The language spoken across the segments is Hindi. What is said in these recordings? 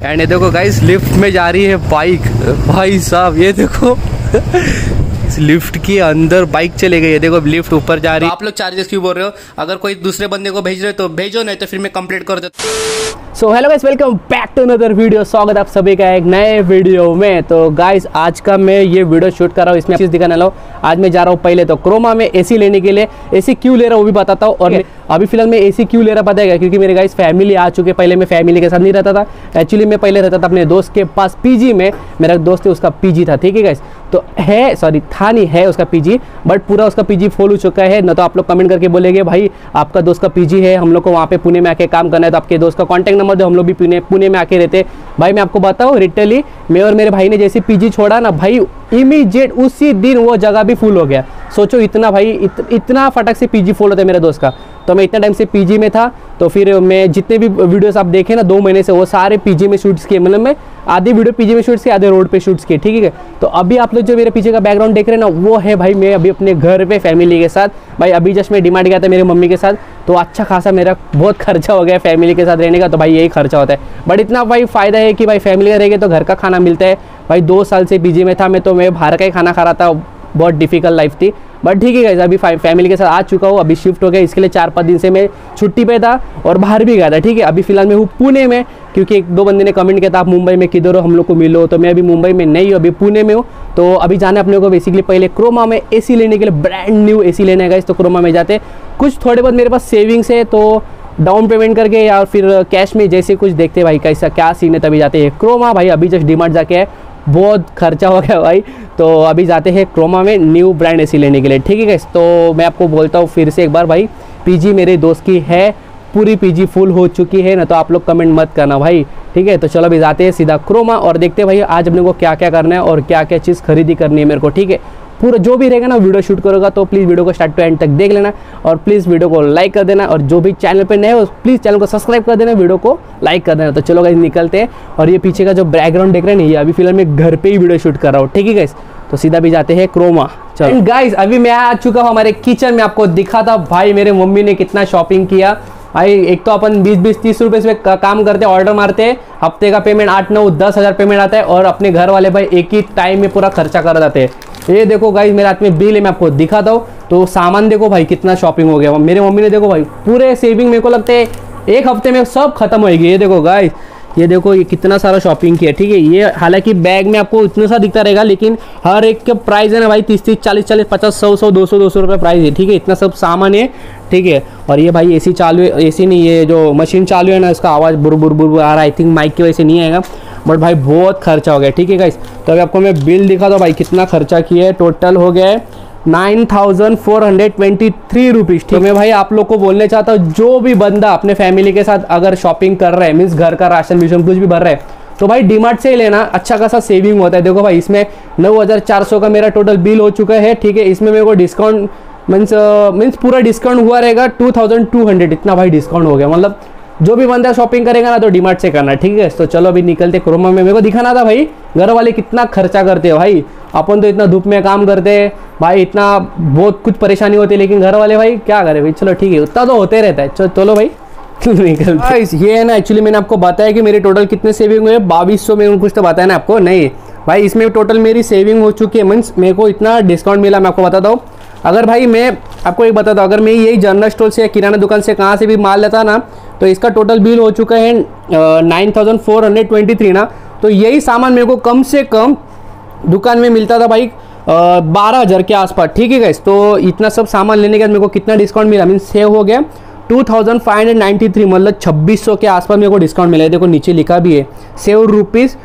एंड ये देखो गाइस लिफ्ट में जा रही है बाइक। भाई साहब ये देखो इस लिफ्ट के अंदर बाइक चले गई है। देखो लिफ्ट ऊपर जा रही है। आप लोग चार्जेस क्यों बोल रहे हो? अगर कोई दूसरे बंदे को भेज रहे हो तो भेजो, नहीं तो फिर मैं कंप्लीट कर देता। So hello guys, welcome back to another video. स्वागत आप सभी का एक नए वीडियो में। तो गाइस आज का मैं ये वीडियो शूट कर रहा हूँ, इसमें चीज़ दिखाने वाला हूँ। आज मैं जा रहा हूँ पहले तो क्रोमा में एसी लेने के लिए। एसी क्यों ले रहा हूँ वो भी बताता हूँ। और अभी फिलहाल मैं एसी क्यों ले रहा पता है, क्योंकि मेरे गाइस फैमिली आ चुके। पहले मैं फैमिली के साथ नहीं रहता था, एक्चुअली मैं पहले रहता था अपने दोस्त के पास पीजी में। मेरा दोस्त है उसका पीजी था, ठीक है गाइस। तो है सॉरी था नहीं है उसका पीजी, बट पूरा उसका पीजी फुल हो चुका है। न तो आप लोग कमेंट करके बोलेंगे भाई आपका दोस्त का पीजी है, हम लोग को वहाँ पे पुणे में आके काम करना है, तो आपके दोस्त का कॉन्टैक्ट नंबर दो, हम लोग भी पुणे में आके रहते। भाई मैं आपको बताऊँ लिटरली मैं और मेरे भाई ने जैसे पीजी छोड़ा ना भाई, इमीडिएट उसी दिन वो जगह भी फुल हो गया। सोचो इतना भाई इतना फटक से पीजी फुल होता है मेरे दोस्त का। तो मैं इतना टाइम से पीजी में था, तो फिर मैं जितने भी वीडियोस आप देखे ना 2 महीने से, वो सारे पीजी में शूट्स किए। मतलब मैं आधे वीडियो पीजी में शूट्स किए, आधे रोड पे शूट्स किए, ठीक है। तो अभी आप लोग जो मेरे पीछे का बैकग्राउंड देख रहे हैं ना, वो है भाई मैं अभी अपने घर पे फैमिली के साथ। भाई अभी जस्ट मैं डिमांड गया था मेरी मम्मी के साथ, तो अच्छा खासा मेरा बहुत खर्चा हो गया फैमिली के साथ रहने का। तो भाई यही खर्चा होता है, बट इतना भाई फ़ायदा है कि भाई फैमिली का रहेगा तो घर का खाना मिलता है। भाई 2 साल से पीजी में था मैं, तो मैं बाहर का ही खाना खा रहा था, बहुत डिफिकल्ट लाइफ थी। बट ठीक है गाइस, अभी फैमिली के साथ आ चुका हूँ, अभी शिफ्ट हो गया। इसके लिए 4-5 दिन से मैं छुट्टी पे था और बाहर भी गया था, ठीक है। अभी फिलहाल मैं हूँ पुणे में, क्योंकि 1-2 बंदे ने कमेंट किया था आप मुंबई में किधर हो, हम लोग को मिलो। तो मैं अभी मुंबई में नहीं हूँ, अभी पुणे में हूँ। तो अभी जाना अपने को बेसिकली पहले क्रोमा में एसी लेने के लिए, ब्रांड न्यू एसी लेने गाइस। तो क्रोमा में जाते कुछ थोड़े बहुत मेरे पास सेविंग्स है, तो डाउन पेमेंट करके या फिर कैश में जैसे कुछ देखते भाई कैसा क्या सीन है, तभी जाते हैं क्रोमा। भाई अभी जस्ट डीमार्ट जाके है, बहुत खर्चा हो गया भाई। तो अभी जाते हैं क्रोमा में न्यू ब्रांड एसी लेने के लिए, ठीक है गाइस। तो मैं आपको बोलता हूँ फिर से एक बार, भाई पीजी मेरे दोस्त की है, पूरी पीजी फुल हो चुकी है ना, तो आप लोग कमेंट मत करना भाई, ठीक है। तो चलो अभी जाते हैं सीधा क्रोमा और देखते हैं भाई आज अपने को क्या क्या करना है और क्या क्या चीज़ खरीदी करनी है मेरे को, ठीक है। पूरा जो भी रहेगा ना वीडियो शूट करोगा, तो प्लीज़ वीडियो को स्टार्ट टू एंड तक देख लेना और प्लीज़ वीडियो को लाइक कर देना। और जो भी चैनल पे नए हो प्लीज़ चैनल को सब्सक्राइब कर देना, वीडियो को लाइक कर देना। तो चलो गाइस निकलते हैं। और ये पीछे का जो बैकग्राउंड देख रहे हैं ना, ये अभी फिलहाल मैं घर पे ही वीडियो शूट कर रहा हूँ, ठीक है गाइस। तो सीधा भी जाते हैं क्रोमा। चलो गाइस अभी मैं आ चुका हूँ हमारे किचन में। आपको दिखा था भाई मेरे मम्मी ने कितना शॉपिंग किया भाई। एक तो अपन 20-20-30 रुपये से काम करते, ऑर्डर मारते हैं, हफ्ते का पेमेंट 8-9-10 हज़ार पेमेंट आता है, और अपने घर वाले भाई एक ही टाइम में पूरा खर्चा कर जाते हैं। ये देखो गाइस मेरे हाथ में बिल है, मैं आपको दिखाता हूँ। तो सामान देखो भाई कितना शॉपिंग हो गया मेरे मम्मी ने। देखो भाई पूरे सेविंग मेरे को लगता है 1 हफ्ते में सब खत्म होएगी। ये देखो गाइस, ये देखो ये कितना सारा शॉपिंग किया, ठीक है। ये हालांकि बैग में आपको इतना सा दिखता रहेगा, लेकिन हर एक का प्राइस है ना भाई 30-30, 40-40, 50, 100, 200 रुपये प्राइस है, ठीक है। इतना सब सामान है, ठीक है। और ये भाई एसी चालू है, एसी नहीं, ये जो मशीन चालू है ना, इसका आवाज़ बुर बुर बुर आ रहा है। आई थिंक माइक की वजह से नहीं आएगा, बट भाई बहुत खर्चा हो गया, ठीक है गाइस। तो अभी आपको मैं बिल दिखा दो भाई कितना खर्चा किया है। टोटल हो गया है 9423 रुपीज़। तो मैं भाई आप लोग को बोलने चाहता हूँ, जो भी बंदा अपने फैमिली के साथ अगर शॉपिंग कर रहा है, मीन्स घर का राशन विशन कुछ भी भर रहा है, तो भाई डीमार्ट से ही लेना, अच्छा खासा सेविंग होता है। देखो भाई इसमें 9400 का मेरा टोटल बिल हो चुका है, ठीक है। इसमें मेरे को डिस्काउंट मीन्स पूरा डिस्काउंट हुआ रहेगा 2200, इतना भाई डिस्काउंट हो गया। मतलब जो भी बंदा शॉपिंग करेगा ना तो डीमार्ट से करना, ठीक है। तो चलो अभी निकलते क्रोमा में। मेरे को दिखाना था भाई घर वाले कितना खर्चा करते हो भाई। अपन तो इतना धूप में काम करते हैं भाई, इतना बहुत कुछ परेशानी होती है, लेकिन घर वाले भाई क्या करे भाई। चलो ठीक है, उतना तो होते रहता है। चलो भाई निकलते। ये है ना, एक्चुअली मैंने आपको बताया कि मेरे टोटल कितने सेविंग हुए, 2200 में कुछ तो बताया ना आपको। नहीं भाई इसमें टोटल मेरी सेविंग हो चुकी है, मीन्स मेरे को इतना डिस्काउंट मिला। मैं आपको बताता हूँ, अगर भाई मैं आपको एक बताता हूँ, अगर मैं यही जनरल स्टोर से या किराना दुकान से कहाँ से भी माल लेता ना, तो इसका टोटल बिल हो चुका है 9423 ना। तो यही सामान मेरे को कम से कम दुकान में मिलता था भाई 12,000 के आसपास, ठीक है गाइस। तो इतना सब सामान लेने के बाद मेरे को कितना डिस्काउंट मिला, मीन सेव हो गया 2593, मतलब 2600 के आसपास मेरे को डिस्काउंट मिला है। देखो नीचे लिखा भी है, सेव रुपीज़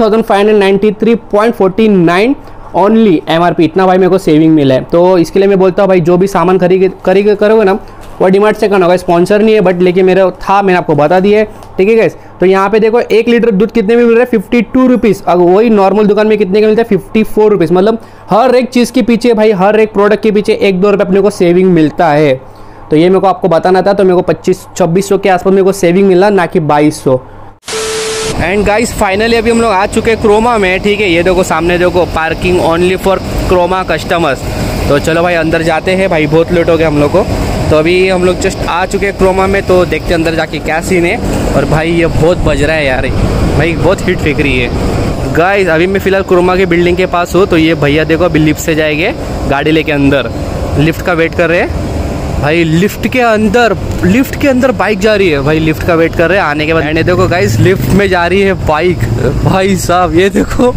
2593.49 ओनली MRP, इतना भाई मेरे को सेविंग मिला है। तो इसके लिए मैं बोलता हूँ भाई जो भी सामान करोगे ना, वो डीमार्ट से करना होगा। स्पॉन्सर नहीं है, बट लेकिन मेरा था, मैंने आपको बता दिया है, ठीक है गाइस। तो यहाँ पे देखो 1 लीटर दूध कितने में मिल रहा है, 52 रुपीज़। अगर वही नॉर्मल दुकान में कितने का मिलता है, 54 रुपीज़। मतलब हर एक चीज़ के पीछे भाई, हर एक प्रोडक्ट के पीछे 1-2 रुपये अपने को सेविंग मिलता है। तो ये मेरे को आपको बताना था। तो मेरे को 2500-2600 के आसपास मेरे को सेविंग मिला, ना कि 2200। एंड गाइस फाइनली अभी हम लोग आ चुके हैं क्रोमा में, ठीक है। ये देखो सामने देखो, parking only for Croma customers. तो चलो भाई अंदर जाते हैं भाई, बहुत लेट हो गया हम लोग को। तो अभी हम लोग जस्ट आ चुके हैं क्रोमा में, तो देखते अंदर जाके क्या सीन है। और भाई ये बहुत बज रहा है यार, भाई बहुत हिट फेंक रही है। गाइस अभी मैं फ़िलहाल क्रोमा की बिल्डिंग के पास हूँ, तो ये भैया देखो अभी लिफ्ट से जाएंगे गाड़ी लेके अंदर, लिफ्ट का वेट कर रहे हैं भाई। लिफ्ट के अंदर बाइक जा रही है भाई, लिफ्ट का वेट कर रहे हैं आने के बाद। एंड देखो गाइस लिफ्ट में जा रही है बाइक, भाई साहब ये देखो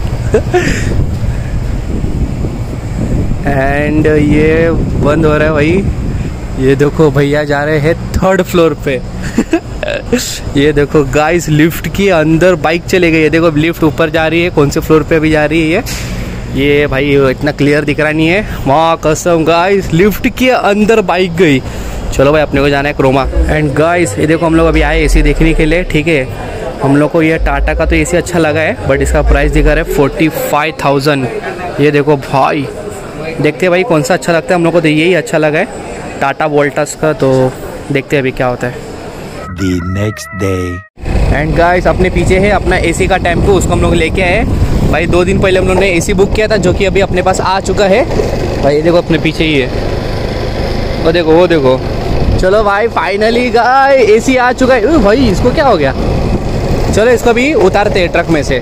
एंड ये बंद हो रहा है भाई। ये देखो भैया जा रहे हैं 3rd फ्लोर पे ये देखो गाइस लिफ्ट के अंदर बाइक चले गई है। देखो लिफ्ट ऊपर जा रही है, कौन से फ्लोर पे अभी जा रही है ये भाई इतना क्लियर दिख रहा नहीं है। माँ कसम गाइस लिफ्ट के अंदर बाइक गई। चलो भाई अपने को जाना है क्रोमा। एंड गाइस ये देखो हम लोग अभी आए एसी देखने के लिए, ठीक है। हम लोग को ये टाटा का तो एसी अच्छा लगा है, बट इसका प्राइस दिखा रहा है 45,000। ये देखो भाई, देखते हैं भाई कौन सा अच्छा लगता है। हम लोग को तो यही अच्छा लगा है टाटा वोल्टास का, तो देखते हैं अभी क्या होता है। The next day. And guys अपने पीछे है अपना एसी का टेम्पो, उसको हम लोग लेके आए भाई। 2 दिन पहले हम लोग ने एसी बुक किया था, जो कि अभी अपने पास आ चुका है भाई। ये देखो अपने पीछे ही है, वो देखो। चलो भाई फाइनली गाइस एसी आ चुका है। भाई इसको क्या हो गया, चलो इसको भी उतारते हैं ट्रक में से।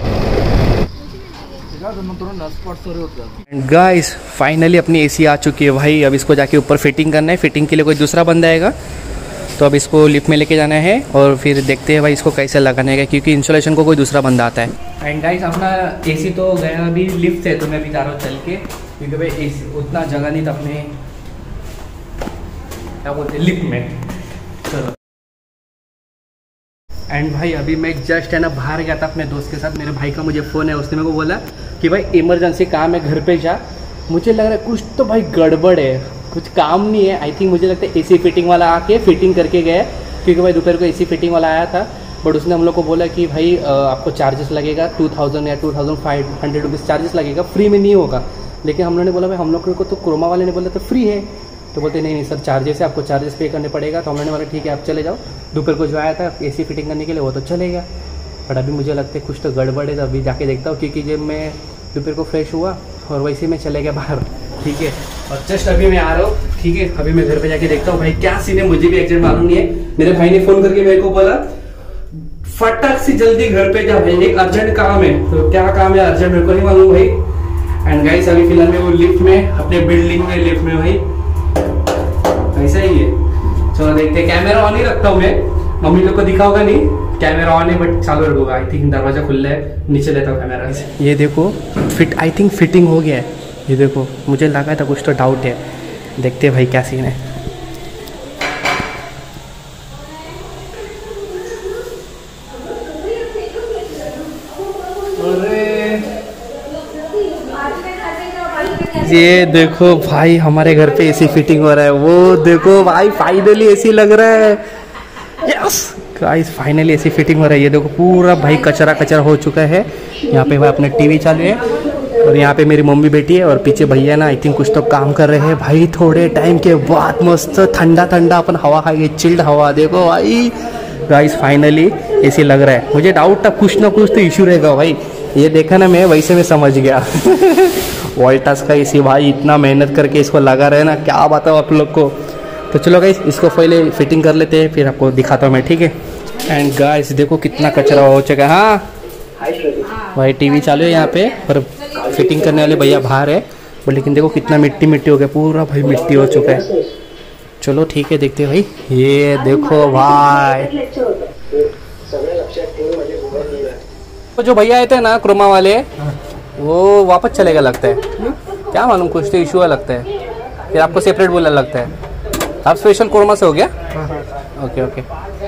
गाइस फाइनली अपनी एसी आ चुकी है भाई। अब इसको जाके ऊपर फिटिंग करना है, फिटिंग के लिए कोई दूसरा बंदा आएगा, तो अब इसको लिफ्ट में लेके जाना है और फिर देखते हैं भाई इसको कैसे लगाने का, क्योंकि इंस्टॉलेशन को कोई दूसरा बंदा आता है। एंड गाइस अपना एसी तो गया अभी लिफ्ट से, तो मैं भी जा रहा हूँ चल के, क्योंकि भाई एसी उतना जगह नहीं था अपने क्या बोलते लिफ्ट में। चलो एंड भाई अभी मैं जस्ट है ना बाहर गया था अपने दोस्त के साथ, मेरे भाई का मुझे फ़ोन है, उसने मेरे को बोला कि भाई इमरजेंसी काम है घर पे जा। मुझे लग रहा है कुछ तो भाई गड़बड़ है, कुछ काम नहीं है। आई थिंक मुझे लगता है एसी फिटिंग वाला आके फिटिंग करके गया, क्योंकि भाई दोपहर को एसी फिटिंग वाला आया था, बट उसने हम लोग को बोला कि भाई आपको चार्जेस लगेगा 2000 या 2500 रुपीज़ चार्जेस लगेगा, फ्री में नहीं होगा। लेकिन हम लोगों ने बोला भाई हम लोग को तो क्रोमा वाले ने बोला तो फ्री है, तो बोलते नहीं सर चार्जेस है, आपको चार्जेस पे करने पड़ेगा। तो हम लोगों ने बोला ठीक है आप चले जाओ। दोपहर को जो आया था एसी फिटिंग करने के लिए वो तो चलेगा, बट अभी मुझे लगता है कुछ तो गड़बड़ है, तो अभी जाके देखता हूँ, क्योंकि जब मैं दोपहर को फ्रेश हुआ और वैसे मैं चले गया बाहर, ठीक है। और जस्ट अभी मैं आ रहा हूँ, ठीक है। अभी मैं घर पे जाके देखता हूँ भाई क्या सीन है, मुझे भी एग्जैक्ट मालूम नहीं है। मेरे भाई ने फोन करके मेरे को बोला फटाक से जल्दी घर पे जा भाई, एक अर्जेंट काम है। तो क्या काम है अर्जेंट मेरे को नहीं मालूम भाई। एंड गाइस अभी फिलहाल मैं वो लिफ्ट में अपने बिल्डिंग में लिफ्ट में भाई ऐसा ही है। चलो देखते, कैमरा ऑन ही रखता हूँ मैं, मम्मी लोग को दिखा होगा नहीं, कैमरा ऑन है बट चालू रखूंगा। आई थिंक दरवाजा खुला है, नीचे लेता हूँ कैमरा। ये देखो आई थिंक फिटिंग हो गया है। ये देखो मुझे लगा था कुछ तो डाउट है, देखते हैं भाई क्या सीन है। ये देखो भाई हमारे घर पे एसी फिटिंग हो रहा है, वो देखो भाई फाइनली एसी लग रहा है। Yes guys finally AC fitting हो रहा है। ये देखो पूरा भाई कचरा कचरा हो चुका है। यहाँ पे भाई अपना टीवी चालू है और यहाँ पे मेरी मम्मी बैठी है और पीछे भैया ना आई थिंक कुछ तो काम कर रहे हैं भाई। थोड़े टाइम के बाद मस्त ठंडा ठंडा अपन हवा खाएंगे, चिल्ड हवा। देखो भाई गाइस फाइनली एसी लग रहा है। मुझे डाउट था कुछ ना कुछ तो इशू रहेगा भाई, ये देखा ना मैं वैसे में समझ गया वोल्टास का एसी भाई इतना मेहनत करके इसको लगा रहे ना, क्या बताऊँ आप लोग को। तो चलो गाइस इसको पहले फिटिंग कर लेते हैं, फिर आपको दिखाता हूँ मैं, ठीक है। एंड गाइस देखो कितना कचरा हो चुका है। हाँ भाई टीवी चालू है यहाँ पे और फिटिंग करने वाले भैया बाहर है, बट लेकिन देखो कितना मिट्टी मिट्टी हो गया, पूरा भाई मिट्टी हो चुका है। चलो ठीक है देखते हैं भाई। ये देखो भाई जो भैया आए थे ना क्रोमा वाले, वो वापस चलेगा लगता है, क्या मालूम कुछ तो इशू है लगता है, फिर आपको सेपरेट बोलने लगता है। आप स्पेशल क्रोमा से हो गया? Okay okay.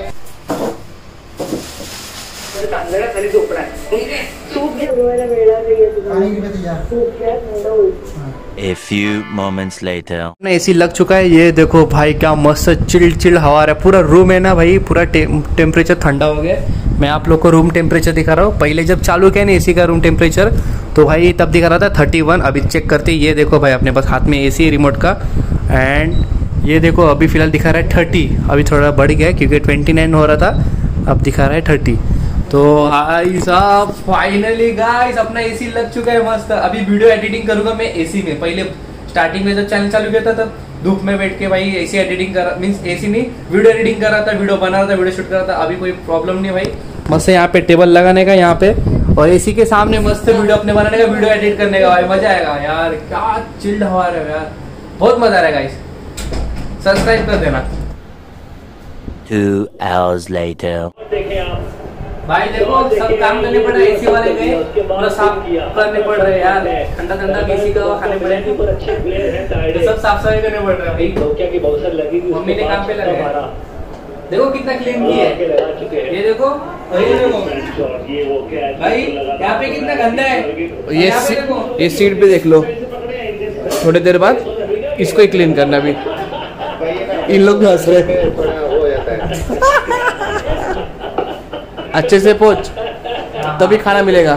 A few moments later. AC लग चुका है। ये देखो भाई क्या मस्त चिल्ड चिल्ड हवा है, पूरा रूम है ना भाई, पूरा टेम्परेचर ठंडा हो गया। मैं आप लोग को रूम टेम्परेचर दिखा रहा हूँ। पहले जब चालू किया ना एसी का रूम टेम्परेचर, तो भाई तब दिखा रहा था 31। अभी चेक करते ये देखो भाई अपने पास हाथ में एसी है रिमोट का, एंड ये देखो अभी फिलहाल दिखा रहा है 30। अभी थोड़ा बढ़ गया क्योंकि 29 हो रहा था, अब दिखा रहा है 30। तो भाई साहब फाइनली गाइस अपना एसी लग चुका है मस्त। अभी वीडियो एडिटिंग करूंगा मैं एसी में। पहले स्टार्टिंग में जब चैनल चालू किया था तब धूप में बैठ के भाई एसी एडिटिंग कर मीन्स एसी नहीं वीडियो एडिटिंग कर रहा था, वीडियो बना रहा था, वीडियो शूट कर रहा था। अभी कोई प्रॉब्लम नहीं भाई, मस्त यहाँ पे टेबल लगाने का यहाँ पे और एसी के सामने मस्त वीडियो अपने बनाने का, वीडियो एडिट करने का भाई मजा आएगा यार। क्या चिल्ड हवा है यार, बहुत मजा आ रहा है। सब्सक्राइब कर देना। 2 hours later. भाई देखो सब काम करने पड़ रहे, एसी वाले गए पूरा साफ करने पड़ रहे यार, ठंडा ठंडा एसी का खाने पड़े तो सब साफ सफाई करने पड़ रहा है भाई। मम्मी ने काम पे लगाया, देखो कितना क्लीन किया है। ये देखो भाई यहाँ पे कितना गंदा है। ये सीट पे देख लो, थोड़ी देर बाद इसको ही क्लीन करना। भी इन लोग हंस रहे अच्छे से पोंछ तभी खाना मिलेगा।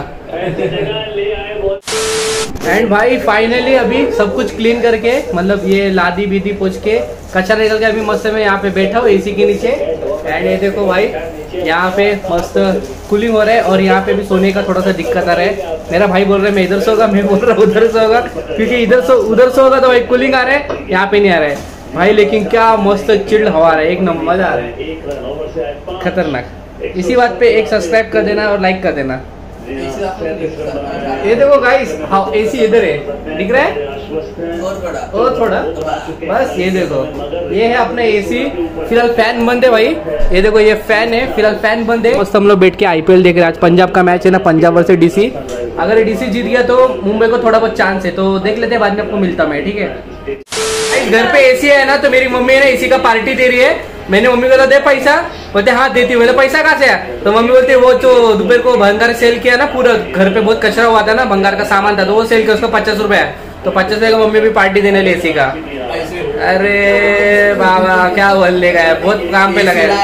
एंड भाई फाइनली अभी सब कुछ क्लीन करके मतलब ये लादी बीदी पोंछ के कचरा निकल के अभी मस्त में यहाँ पे बैठा हूँ एसी के नीचे। एंड ये देखो भाई यहाँ पे मस्त कूलिंग हो रहा है और यहाँ पे भी सोने का थोड़ा सा दिक्कत आ रहा है। मेरा भाई बोल रहा है मैं इधर सोगा, मैं बोल रहा हूँ उधर सोगा, क्योंकि उधर सोगा तो भाई कूलिंग आ रहा है, यहाँ पे नहीं आ रहा है भाई। लेकिन क्या मस्त चिल्ड हवा आ रहा है, एक नंबर मजा आ रहा है, खतरनाक। इसी बात पे एक सब्सक्राइब कर देना और लाइक कर देना। ये देखो गाइस, हाँ एसी इधर है, दिख रहा है और थोड़ा बस। ये देखो ये है अपना एसी, फिलहाल फैन बंद है भाई। ये देखो ये फैन है, फिलहाल फैन बंद है। बस हम लोग बैठ के आईपीएल देख रहे हैं। आज पंजाब का मैच है ना, पंजाब वर्सेस डीसी। अगर डीसी जीत गया तो मुंबई को थोड़ा बहुत चांस है, तो देख लेते हैं, बाद में आपको मिलता मैं, ठीक है। घर पे एसी है ना, तो मेरी मम्मी ने एसी का पार्टी दे रही है। मैंने मम्मी को दे पैसा, बोलते हाँ देती हूँ। बोले पैसा कहाँ से है, तो मम्मी बोलती वो जो दोपहर को भंगार सेल किया ना, पूरा घर पे बहुत कचरा हुआ था ना, भंगार का सामान था, तो वो सेल किया, उसको 50 रुपए है, तो 50 रुपए का मम्मी भी पार्टी देने ले एसी का। अरे बाबा क्या बोलने का है, बहुत काम पे लगा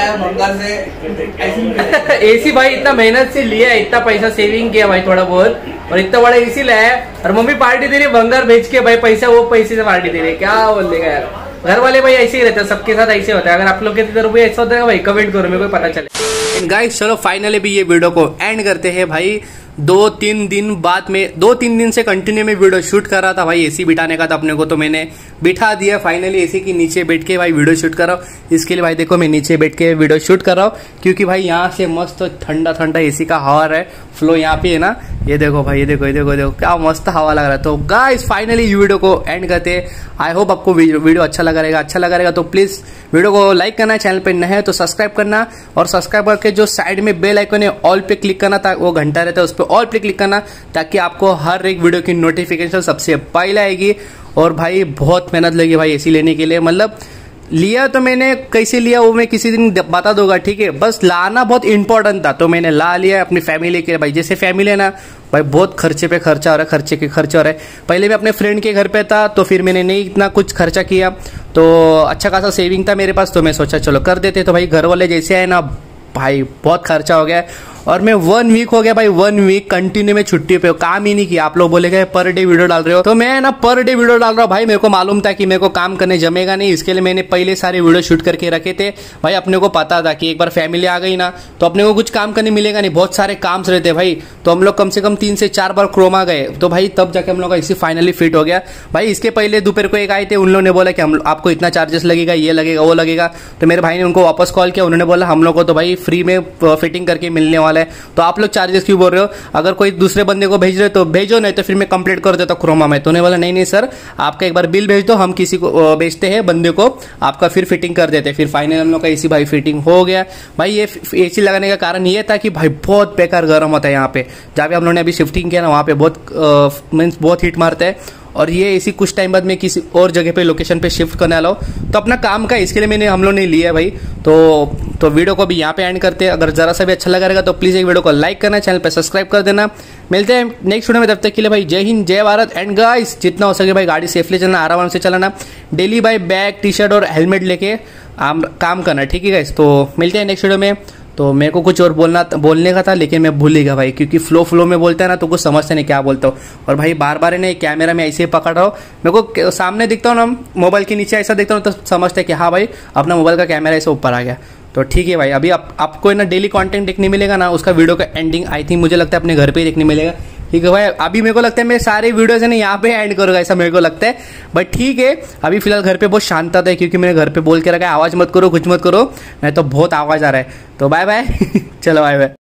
है। एसी भाई इतना मेहनत से लिया है, इतना पैसा सेविंग किया भाई थोड़ा बहुत, और इतना बड़ा एसी लाया है, और मम्मी पार्टी दे रही है भंगार बेच के भाई, पैसा वो पैसे से पार्टी दे रही है। क्या बोलने का यार, घर वाले भाई ऐसे ही रहते हैं, सबके साथ ऐसे होता है। अगर आप लोग के तरफ भी ऐसा होता है भाई, कमेंट करो, मेरे को पता चले। गाइस चलो फाइनली भी ये वीडियो को एंड करते हैं भाई। 2-3 दिन बाद में 2-3 दिन से कंटिन्यू में वीडियो शूट कर रहा था भाई, एसी बिठाने का था अपने को, तो मैंने बिठा दिया फाइनली एसी के नीचे बैठ के भाई वीडियो शूट कर रहा हूँ। इसके लिए भाई देखो मैं नीचे बैठ के वीडियो शूट कर रहा हूँ, क्योंकि भाई यहाँ से मस्त ठंडा ठंडा एसी का हवा है, फ्लो यहाँ पे है ना। ये देखो भाई, ये देखो क्या मस्त हवा लग रहा है। तो गाइस फाइनली वीडियो को एंड करते हैं। आई होप आपको वीडियो अच्छा लगा रहेगा तो प्लीज वीडियो को लाइक करना, चैनल पे नए हैं तो सब्सक्राइब करना, और सब्सक्राइब करके जो साइड में बेल आइकन है ऑल पे क्लिक करना, ताकि वो घंटा रहता है उस पर ऑल पे क्लिक करना, ताकि आपको हर एक वीडियो की नोटिफिकेशन सबसे पहले आएगी। और भाई बहुत मेहनत लगी भाई एसी लेने के लिए, मतलब लिया तो मैंने कैसे लिया वो मैं किसी दिन बता दूंगा, ठीक है। बस लाना बहुत इंपॉर्टेंट था, तो मैंने ला लिया अपनी फैमिली के भाई। जैसे फैमिली है ना भाई, बहुत खर्चे पे खर्चा हो रहा है, खर्चे हो रहा है। पहले मैं अपने फ्रेंड के घर पे था, तो फिर मैंने नहीं इतना कुछ खर्चा किया, तो अच्छा खासा सेविंग था मेरे पास, तो मैं सोचा चलो कर देते। तो भाई घर वाले जैसे आए ना भाई, बहुत खर्चा हो गया। और मैं 1 वीक हो गया भाई, 1 वीक कंटिन्यू में छुट्टी पे काम ही नहीं किया। आप लोग बोलेंगे पर डे वीडियो डाल रहे हो, तो मैं ना पर डे वीडियो डाल रहा हूँ भाई। मेरे को मालूम था कि मेरे को काम करने जमेगा नहीं, इसके लिए मैंने पहले सारे वीडियो शूट करके रखे थे भाई। अपने को पता था कि एक बार फैमिली आ गई ना, तो अपने को कुछ काम करने मिलेगा नहीं, बहुत सारे काम रहते भाई। तो हम लोग कम से कम 3 से 4 बार क्रोमा गए, तो भाई तब जाके हम लोग का इसी फाइनली फिट हो गया भाई। इसके पहले दोपहर को एक आए थे, उन लोगों ने बोला कि हम आपको इतना चार्जेस लगेगा, ये लगेगा वो लगेगा, तो मेरे भाई ने उनको वापस कॉल किया, उन्होंने बोला हम लोग को तो भाई फ्री में फिटिंग करके मिलने वाला है। तो आप लोग चार्जेस क्यों बोल रहे हो, अगर कोई दूसरे बंदे को भेज रहे हो तो भेजो, नहीं तो फिर मैं कंप्लीट कर देता क्रोमा में। तो उन्होंने बोला नहीं सर, आपका एक बार बिल भेज दो, हम किसी को भेजते हैं बंदे को, आपका फिर फिटिंग कर देते। फिर फाइनल हम लोग का एसी भाई फिटिंग हो गया भाई। ये एसी लगाने का कारण ये था कि भाई बहुत बेकार गर्म होता है यहाँ पे, जहाँ पे हम लोगों ने अभी शिफ्टिंग किया ना, वहाँ पे बहुत हीट मारता है। और ये एसी कुछ टाइम बाद में किसी और जगह पे लोकेशन पे शिफ्ट करने वाला हूँ, तो अपना काम का इसके लिए हम लोग ने लिया भाई। तो वीडियो को भी यहाँ पे एंड करते हैं। अगर जरा सा भी अच्छा लगा रहेगा तो प्लीज़ एक वीडियो को लाइक करना, चैनल पे सब्सक्राइब कर देना। मिलते हैं नेक्स्ट वीडियो में, तब तक के लिए भाई जय हिंद जय भारत। एंड गाइस जितना हो सके भाई गाड़ी सेफली चलाना, आराम से चलाना, डेली भाई बैग टी शर्ट और हेलमेट लेके काम करना, ठीक है गाइस। तो मिलते हैं नेक्स्ट वीडियो में। तो मेरे को कुछ और बोलने का था, लेकिन मैं भूल ही गया भाई, क्योंकि फ्लो में बोलता है ना तो कुछ समझते नहीं क्या बोलता हूँ। और भाई बार बार है ना कैमरा में ऐसे ही पकड़ रहा हूँ, मेरे को सामने दिखता हूँ ना मोबाइल के नीचे ऐसा दिखता हूँ, तो समझते हैं कि हाँ भाई अपना मोबाइल का कैमरा ऐसे ऊपर आ गया। तो ठीक है भाई, अभी आपको ना डेली कंटेंट देखने मिलेगा ना, उसका वीडियो का एंडिंग आई थिंक मुझे लगता है अपने घर पे ही देखने मिलेगा। ठीक है भाई, अभी मेरे को लगता है मैं सारे वीडियोस है ना यहाँ पे एंड करूँगा, ऐसा मेरे को लगता है। बट ठीक है, अभी फिलहाल घर पे बहुत शांतता है, क्योंकि मैंने घर पे बोल के रखा है आवाज़ मत करो, कुछ मत करो, नहीं तो बहुत आवाज़ आ रहा है। तो बाय बाय। चलो बाय बाय।